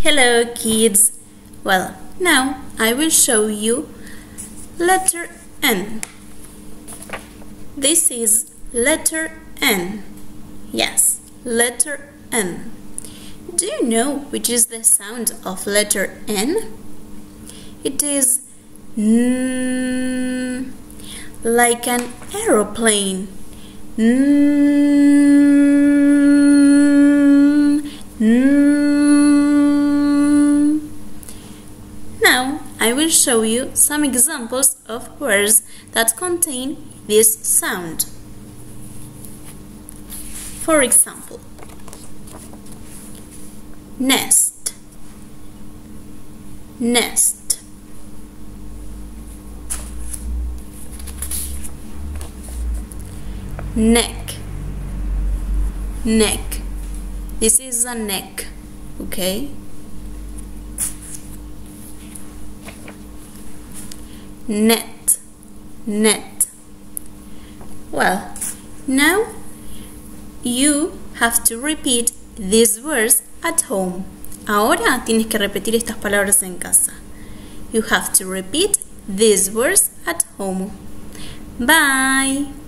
Hello kids! Well, now I will show you letter N. This is letter N. Yes, letter N. Do you know which is the sound of letter N? It is N, like an aeroplane. N, N. Now I will show you some examples of words that contain this sound. For example, nest, nest. Neck, neck. This is a neck, okay? Net, net. Well, now you have to repeat these words at home. Ahora tienes que repetir estas palabras en casa. You have to repeat these words at home. Bye!